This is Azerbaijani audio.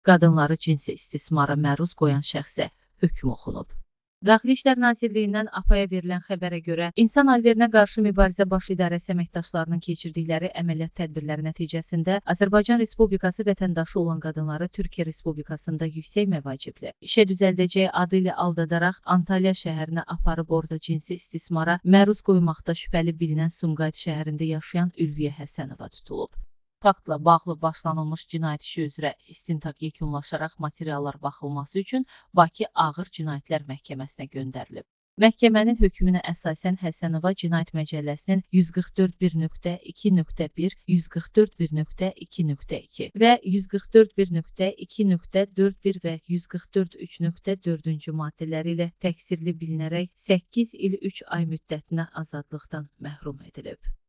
qadınları cinsi istismara məruz qoyan şəxsə hökm oxunub. Daxili İşlər Nazirliyindən APAya verilən xəbərə görə, İnsan alverinə qarşı mübarizə baş idarəsi əməkdaşlarının keçirdikləri əməliyyat tədbirləri nəticəsində Azərbaycan Respublikası vətəndaşı olan qadınları Türkiyə Respublikasında yüksək məvacibli işə düzəldəcəyi adı ilə aldadaraq Antalya şəhərinə aparıb orada cinsi istismara məruz qoymaqda şübhəli bilinən Sumqayıt şəhərində yaşayan Ülviyə Həsənova tutulub. Faktla bağlı başlanılmış cinayət işi üzrə istintaq yekunlaşaraq materiallar baxılması üçün Bakı Ağır Cinayətlər Məhkəməsinə göndərilib. Məhkəmənin hökmünə əsasən Həsənova Cinayət Məcəlləsinin 144.2.1, 144.2.2 və 144.2.41 və 144.3.4-cü maddələri ilə təqsirli bilinərək 8 il 3 ay müddətinə azadlıqdan məhrum edilib.